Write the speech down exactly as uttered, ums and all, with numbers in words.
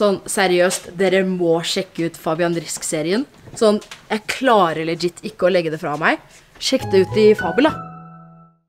sånn, seriøst, dere må sjekke ut Fabian Risk-serien. Sånn, jeg klarer legit ikke å legge det fra meg. Sjekk det ut i Fabel, da.